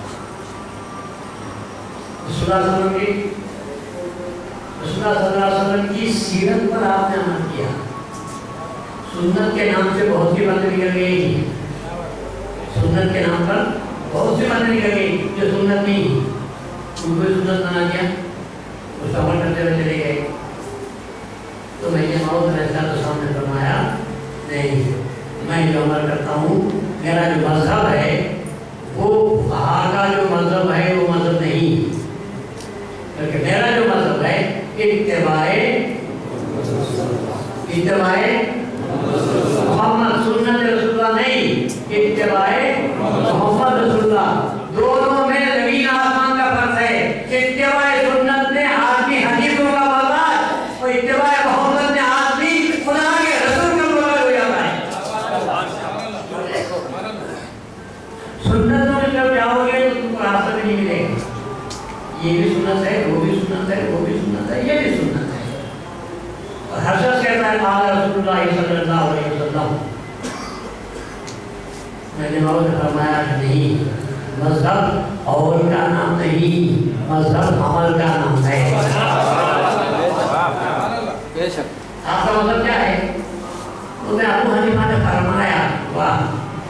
رسول اللہ صلی اللہ علیہ وسلم کی سیرت پر آپ نے عمل کیا۔ سنت کے نام سے بہت سی باتیں نکل گئی، سنت کے نام پر بہت سی باتیں نکل گئی جو سنت نہیں، ان کو سنت بنا دیا، اس کا عمل کرتے ہوئے چلے گئے۔ تو میں یہ موت رہتا تو سامنے فرمایا نہیں، میں جو عمل کرتا ہوں، میرا جو مذہب ہے وہ فقہاء کا جو مذہب ہے وہ مذہب نہیں، بلکہ میرا جو مذہب ہے اتباع محمد، سنت رسول اللہ نہیں، اتباع محمد رسول اللہ۔ دونوں میں زمین آسمان کا فرق ہے۔ اتباع سنت نے آدمی حدیثوں کا برداشت اور اتباع محمد نے آدمی خدا کے رسول کا برداشت ہو جاتا ہے۔ سنتوں میں جب جاؤ گے تو تم کو راستہ بھی نہیں ملے گا، یہ بھی سنت ہے، وہ بھی سنت ہے، وہ بھی سنت ہے، یہ بھی سنت ہے۔ اور ہر شخص کہتا ہے قال رسول اللہ صلی اللہ علیہ وسلم۔ میں نے موت فرمایا کہ نہیں، مذہب اور کا نام نہیں، مذہب عمل کا نام ہے۔ آپ کا مطلب کیا ہے؟ تو میں ابو حنیفہ نے فرمایا، واہ،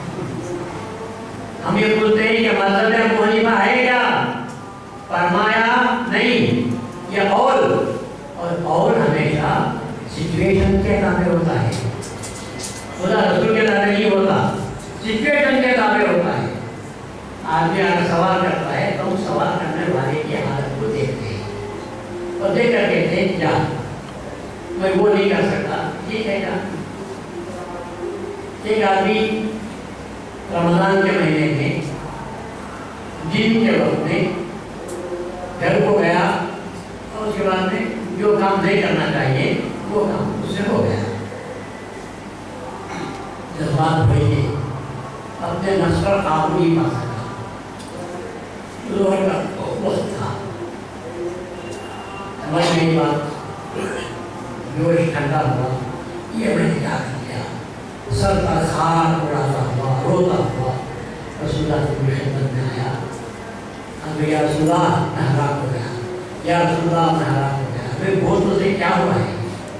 ہم یہ پوچھتے ہیں کہ مذہب ابو حنیفہ ہے کیا؟ فرمایا نہیں، یہ اور ہمیشہ سچویشن کے تابع ہوتا ہے، خدا رسول کے تابع نہیں ہوتا، سچویشن کے تابع ہوتا ہے۔ آدمی اگر سوال کرتا ہے تو ہم سوال کرنے والے کی حالت کو دیکھتے ہیں اور دیکھ کر کہتے ہیں جا، میں وہ نہیں کر سکتا، ٹھیک ہے جا۔ ایک آدمی رمضان کے مہینے میں دن کے وقت میں گھر کو گیا اور اس کے بعد میں جو کام نہیں کرنا چاہیے وہ کام اس سے ہو گیا، جذبات بھائی اپنے نفس پر قابو نہیں پا سکا، ظہر کا وقت تھا، سمجھ نہیں بات، جوش ٹھنڈا ہوا، یہ میں نے کیا کر دیا، سر پر خار اڑاتا ہوا، روتا ہوا رسول اللہ کی خدمت میں آیا، یا رسول اللہ میں ہلاک ہو گیا، یا رسول اللہ میں ہلاک ہو گیا، ہمیں بہت مجھے کیا ہوا ہے؟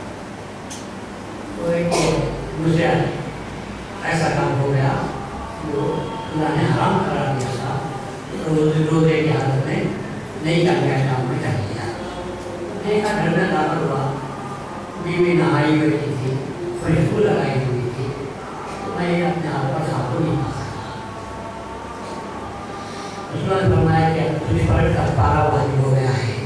تو ایک مجھے ایسا کام ہو گیا جو اللہ نے حرام قرار دیا تھا، روزے کی حالت میں نہیں کرنے کا کام میں کر لیا۔ دیکھا گھر میں داخل ہوا، بیوی نہائی بیٹھی تھی، खुशबू लगाई हुई थी, तो मैं अपने हाथ पर साबुन नहीं पा सका। उसने फरमाया कि तुझ पर कफारा वाजिब हो गया है,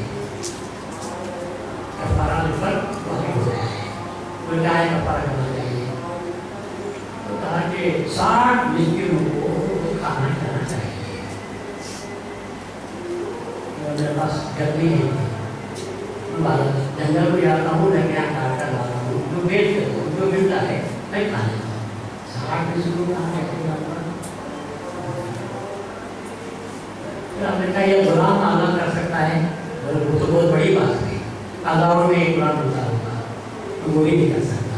कफारा तुझ पर वाजिब हो गया है। तो क्या है कफारा करना चाहिए? तो कहा कि 60 मिस्किनों को खाना खिलाना चाहिए। मेरे पास गर्मी नहीं थी, जंगल में जाता हूँ, लेकिन यहाँ काट कर लाता हूँ, जो बेचते हो जो मिलता है मैं खा लेता हूँ। 60 मिस्किनों को खाना कैसे लाता? हमने कहा ये गुलाम आज़ाद कर सकता है, वो तो बहुत बड़ी बात है, हज़ारों में एक गुलाम होता होगा, तो वो ही नहीं कर सकता।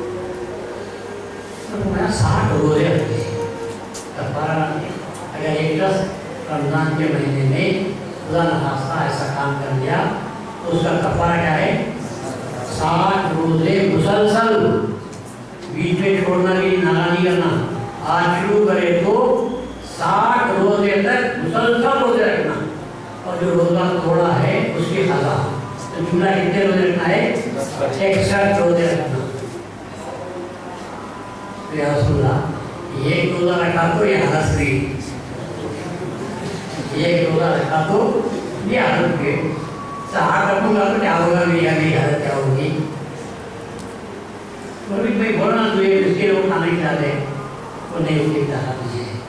तो मैं 60 रोजे रखे कफारा। अगर एक शख्स रमज़ान के महीने में खुदा न खास्ता ऐसा काम कर लिया तो उसका कफारा क्या है? 60 रोजे मुसलसल, बीच में छोड़ना भी, नागा नहीं करना। आज शुरू करे तो 60 रोजे तक मुसलसल रोजे रखना, और जो रोजा थोड़ा है उसकी सजा। तो जुमला कितने रोजे रखना है? 61 रोजे रखना। या रसूलल्लाह, एक रोजा रखा तो ये हालत हुई, एक रोजा रखा तो ये हालत हुई, 60 रखूंगा तो क्या होगा, मेरी हालत क्या होगी? तो भी भाई बोलना तो ये इसके लोग खाना खिला दे, तो नहीं उसकी चाहत नहीं है।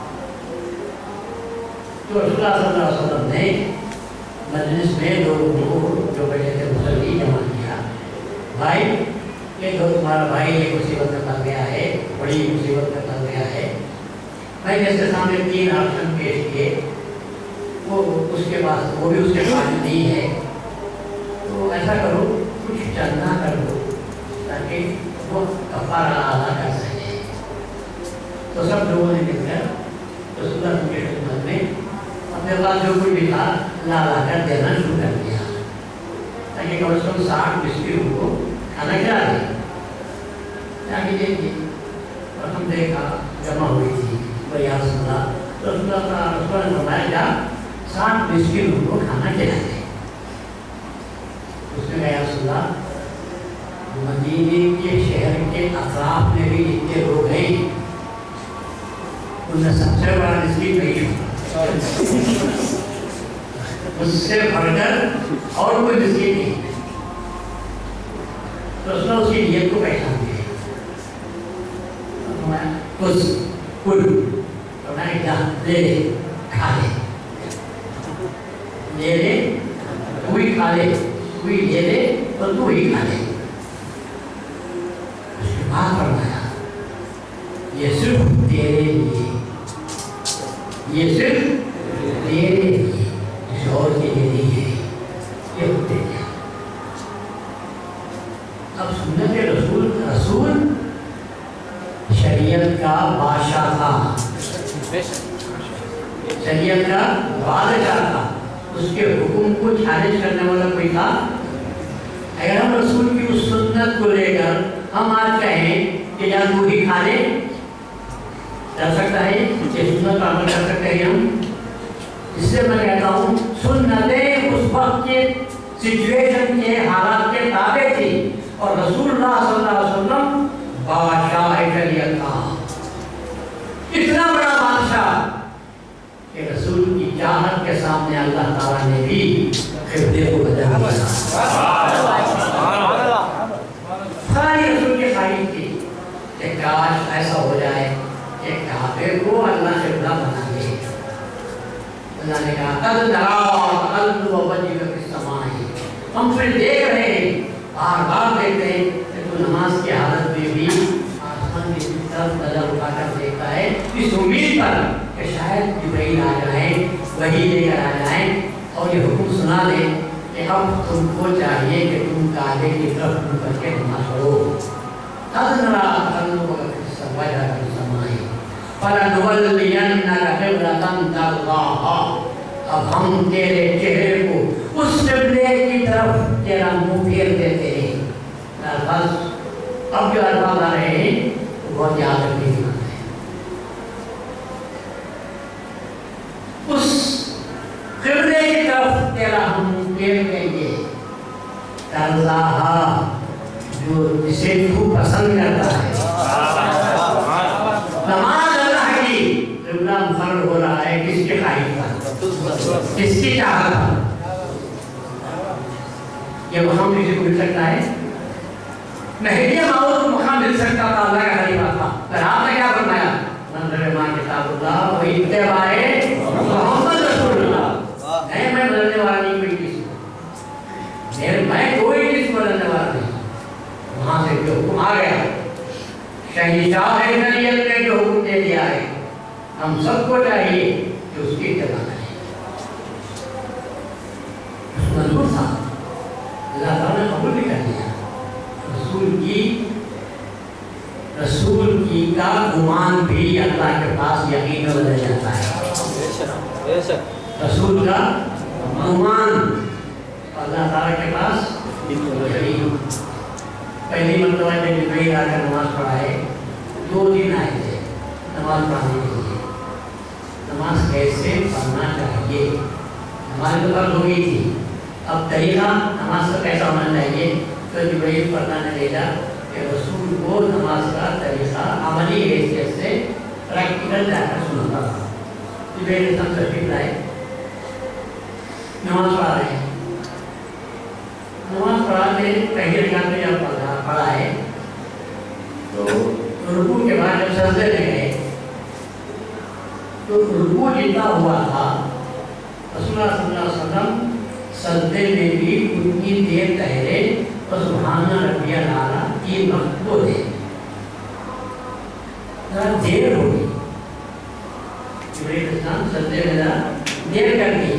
तो रसूलुल्लाह सल्लल्लाहु अलैहि वसल्लम ने मजलिस में लोगों को जो बैठे थे मुसल्ली जमा किया, भाई ये तो तुम्हारा भाई ये मुसीबत में फंस गया है, बड़ी मुसीबत में फंस गया है। भाई जिसके सामने 3 ऑप्शन पेश किए, वो उसके पास, वो भी उसके पास नहीं है, तो ऐसा करो कुछ चंदा कर दो ताकि वो कफारा अदा कर सके। तो सब लोगों ने मिलकर रसूलुल्लाह की खिदमत में अपने पास जो कुछ भी था ला कर देना शुरू कर दिया, ताकि कम से कम 60 मिस्किनों को खाना खिला दे। जाके देखिए, और हम देखा जमा हुई थी, बयान सुना, रसूलुल्लाह ने फरमाया जा 60 मिस्किनों को खाना खिला दे। उसने कहा सुना, मदीने के शहर के अतराफ में भी जितने लोग हैं, उनमें सबसे बड़ा मिस्किन नहीं हूँ, उससे बढ़कर और कोई मिस्किन नहीं। तो उसने उसकी नियत को पहचान दिया, कुछ कुल तो मैंने क्या ले ले खा ले, ले ले तू ही खा ले, तू ही ले ले तो तू ही खा ले। उसके बाद फरमाया ये सिर्फ तेरे लिए, ये सिर्फ तेरे लिए, किसी और के लिए नहीं है, ये होते क्या। अब सुन्नत रसूल, रसूल शरीयत का बादशाह था, शरीयत का बादशाह था, उसके हुक्म को चैलेंज करने वाला कोई था? अगर हम रसूल की उस सुन्नत को लेकर हम आज कहें कि या तू ही खा ले, चल सकता है ये सुन्नत पर अमल कर सकते हैं हम? इसलिए मैं कहता हूँ सुन्नतें उस वक्त के सिचुएशन के हालात के ताबे थी, और रसूलुल्लाह सल्लल्लाहु अलैहि वसल्लम बादशाह शरीयत था, इतना बड़ा बादशाह कि रसूल की चाहत के सामने अल्लाह ताला ने भी क़िबले को बदल दिया। सारी रसूल की ख्वाहिश थी कि काश ऐसा हो जाए कि काबे को अल्लाह क़िबला बना दे। अल्लाह ने कहा कद नरा कल्बु वजीह फिस समाई, हम फिर देख रहे हैं, बार बार देखते हैं कि तो नमाज की हालत में भी आसमान की तरफ नजर उठाकर देखता है, इस उम्मीद पर कि शायद जिब्रील आ जाए, वही लेकर आ जाए और ये हुक्म सुना दे कि अब तुमको चाहिए कि तुम काबे की तरफ मुँह करके नमाज पढ़ो। कद नरा कल्बु वजीह फिस समाई फलनुवल्लियन्नका क़िबलतन तर्ज़ाहा, अब हम तेरे चेहरे को उस क़िबले की तरफ तेरा मुँह फेर देते हैं। बस अब जो अल्फाज़ आ रहे हैं वो बहुत याद रखने की बात है। उस क़िबले की तरफ तेरा हम फेर देंगे, तर्ज़ाहा, जो जिसे तू पसंद करता है। नमाज अल्लाह की, किबला मुकर्रर हो रहा है किसके ख्वाहिश पर, किसकी चाहत पर। ये मकाम किसी को मिल सकता है नहीं, ये माहौल को मकाम मिल सकता था अल्लाह का खलीफा था। पर आपने क्या फरमाया, मंज़र मां किताबुल्लाह व इत्तिबाए मोहम्मद रसूलुल्लाह। नहीं मैं बदलने वाला नहीं कोई किसी को, मैं कोई किसी बदलने वाला नहीं। वहां से जो हुक्म आ गया, शहंशाह शरीयत ने जो हुक्म दे दिया है, हम सबको चाहिए कि उसकी इत्तिबा करें। मंजूर था, अल्लाह ताला ने कबूल भी कर लिया। रसूल की का गुमान भी अल्लाह के पास यकीन में बदल जाता है। रसूल का गुमान अल्लाह ताला के पास पहली मरतबा जब जिब्रील आकर नमाज पढ़ाए, 2 दिन आए थे नमाज पढ़ाने के लिए। नमाज कैसे पढ़ना चाहिए, नमाज तो फर्ज हो गई थी, अब तरीका नमाज का कैसा होना चाहिए। तो जिब्रील पढ़ना ने भेजा कि रसूल को नमाज का तरीका अमली हैसियत से प्रैक्टिकल जाकर सुनाता था। जिब्रील सब सर्टिफिकेट लाए, नमाज पढ़ा रहे हैं। नमाज पढ़ाते पहले रकात में जब पढ़ा है तो रुकू के बाद जब सजदे में गए तो रुकू जितना हुआ था रसूलुल्लाह सल्लल्लाहु अलैहि वसल्लम सजदे में भी उतनी देर ठहरे और सुभान रब्बियल आला की वक्त बोले। देर हो गई, जिब्रील इस्लाम सजदे में देर कर दी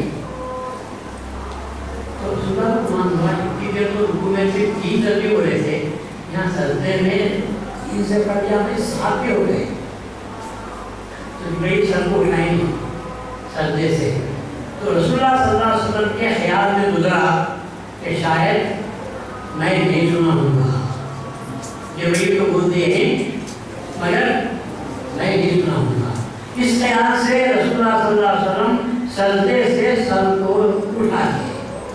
तो सुबह कुमान हुआ। इतनी देर तो रुकू में सिर्फ 3 तस्बीह हो रहे थे, यहाँ सजदे में 3 से पढ़ दिया, 7 भी हो गए। तो जिब्रील सर को उठाएंगे सजदे से, तो रसूलुल्लाह सल्लल्लाहु अलैहि वसल्लम के ख्याल में गुजरा कि शायद मैं नहीं सुना हूँगा। जिब्रील को बोलते हैं मगर मैं नहीं सुना हूँगा। इस ख्याल से रसूलुल्लाह सल्लल्लाहु अलैहि वसल्लम सजदे से सर को उठा दिए।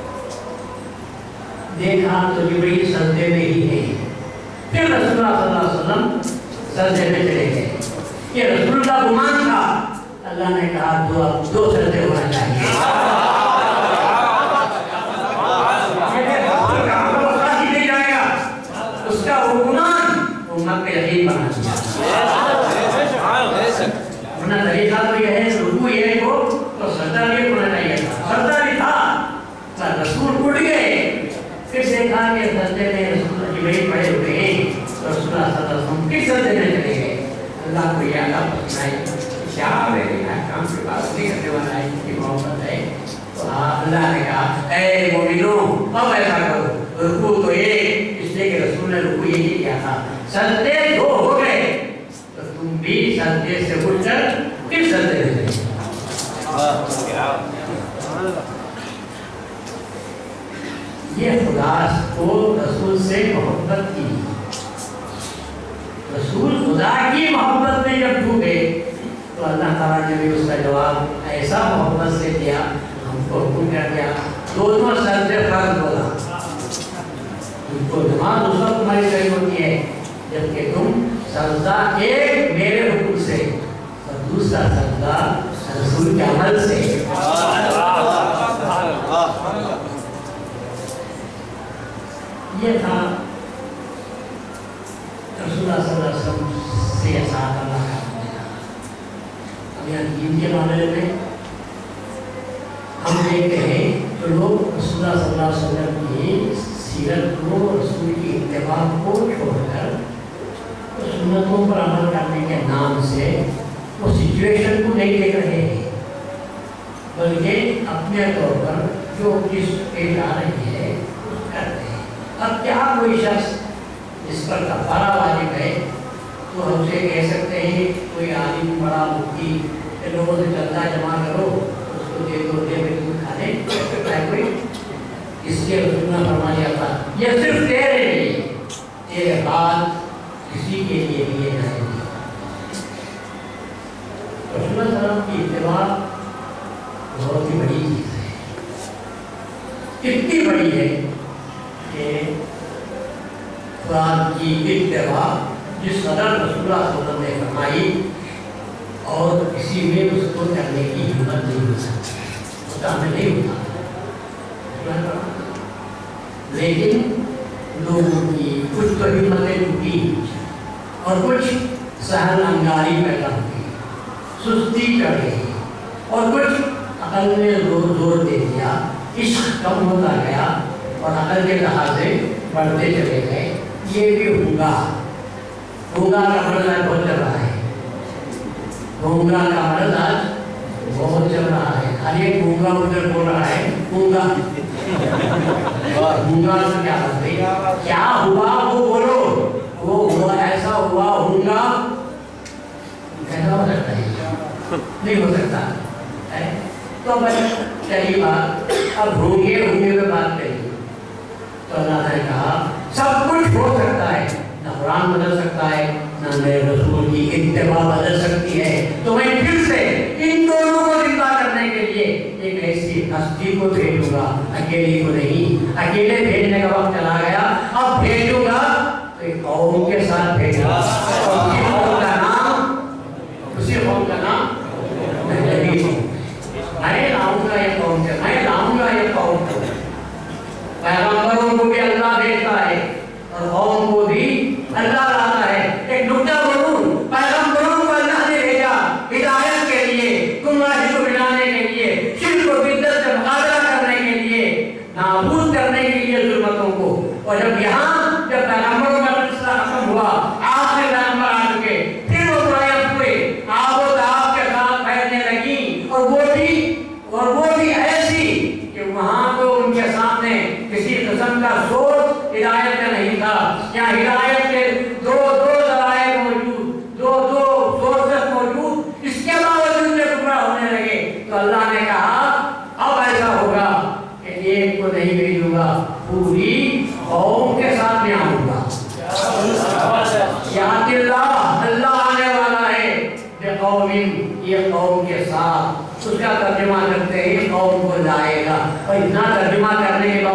देखा तो जिब्रील सजदे में ही है। फिर रसूलुल्लाह सल्लल्लाहु अलैहि वसल्लम सजदे में चले गए। ये रसूल का गुमान था। अल्लाह ने कहा 2 सजदे होना चाहिए। उसका गुमान उम्मत पे यकीन बना दिया। वरना तरीका तो यह है, रुकू ये को तो सजदा भी होना चाहिए था, सजदा भी था पर रसूल उठ गए। फिर देखा कि सजदे में रसूल जिब्रील पड़े हुए हैं तो रसूलुल्लाह सल्लल्लाहु अलैहि वसल्लम किस सजदे में चले गए। अल्लाह को याद आ क्या है काम के बाद नहीं करने वाला है, इसकी मोहब्बत है। तो अल्लाह ने कहा ऐ मोमिनो अब ऐसा करो, रुकू तो एक, इसलिए कि रसूल ने रुकू यही किया था। सजदे 2 हो गए तो तुम भी सजदे से उठकर फिर सजदे में चले। ये खुदा को रसूल से मोहब्बत की, रसूल खुदा की मोहब्बत में जब डूबे तो अल्लाह ताला ने भी उसका जवाब ऐसा मोहब्बत से दिया, हमको हुक्म कर दिया 2 सजदे फर्ज बोला। तुमको नमाज उस वक्त तुम्हारी सही होती है जबकि तुम सजदा एक मेरे हुक्म से और दूसरा सजदा रसूल के अमल से। ये था रसूलुल्लाह सल्लल्लाहु अलैहि वसल्लम से साथ अल्लाह का। अब यहाँ दीन के मामले में हम देखते हैं तो लोग रसूलुल्लाह सल्लल्लाहु अलैहि वसल्लम की सीरत को, रसूल की इत्तिबा को छोड़कर तो सुन्नतों पर अमल करने के नाम से वो सिचुएशन को नहीं देख रहे हैं, बल्कि अपने तौर पर जो जिस पेश आ रही है कर रहे हैं। अब क्या कोई शख्स जिस पर कफारा वाजिब है तो हमसे कह सकते हैं कोई आलिम बड़ा मुफ्ती लोगों से चंदा जमा करो उसको दे दो, दे बिल्कुल खाने कोई इसलिए रसूलुल्लाह फरमा दिया था ये सिर्फ तेरे लिए, तेरे बाद किसी के लिए दिए जाएंगे। रसूलुल्लाह सल्लल्लाहु की इत्तिबा बहुत ही बड़ी चीज़ है, इतनी बड़ी है कि कुरान सदर रसूलुल्लाह सल्लल्लाहु अलैहि वसल्लम ने फरमाई और किसी में उसको करने की हिम्मत नहीं हो सकती, उसका हमें नहीं होता। लेकिन लोगों की कुछ तो हिम्मतें टूटी और कुछ सहल अंगारी पैदा हुई, सुस्ती चढ़ गई और कुछ अकल ने जोर दे दिया, इश्क कम होता गया और अकल के तकाज़े बढ़ते चले गए। ये भी होगा का मर्द आज बहुत चल रहा है, गूंगा का मर्द आज बहुत चल रहा है। खाली गूंगा उधर बोल रहा है गूंगा से क्या बात, क्या हुआ वो बोलो, वो हुआ ऐसा हुआ होगा, ऐसा हो सकता है? नहीं हो सकता है। तो बस चली बात, अब होंगे पे बात करिए। तो अल्लाह ने कहा सब कुछ हो सकता है, ना कुरान बदल सकता है, ना मेरे रसूल की इत्तिबा बदल सकती है। तो मैं फिर से इन दोनों को जिंदा करने के लिए एक ऐसी हस्ती को भेजूंगा, अकेले को नहीं। अकेले भेजने का वक्त चला गया, अब भेजूंगा तो एक कौम के साथ भेजूंगा। उसी कौम का नाम मैं लाऊंगा, ये कौम से मैं लाऊंगा, ये कौम को। पैगंबरों को भी अल्लाह भेजता है और कौम को भी अल्लाह लाता है। एक नुक्ता बोलूं, पैगंबरों को अल्लाह ने भेजा हिदायत के लिए, गुमराही को मिटाने के लिए, शिर्क और बिदअत से मुकाबला करने के लिए, नाबूद करने के लिए जुल्मतों को। और जब पैगंबरों का सिलसिला खत्म हुआ, आखिरी पैगंबर आ चुके, फिर वो बुराइयां हुए, आब के साथ फैलने लगी और वो भी ऐसी कि वहां तो उनके सामने किसी किस्म का सोच हिदायत का नहीं था। या हिदायत के दो ज़राए मौजूद, दो सोर्सेस मौजूद, इसके बावजूद में गुमराह होने लगे। तो अल्लाह ने कहा अब ऐसा होगा कि एक को नहीं भेजूंगा, पूरी कौम के साथ में आऊंगा। अल्लाह आने वाला है बेकौमिन, ये कौम के साथ। उसका तर्जुमा करते ही कौम को लाएगा। और इतना तर्जुमा करने के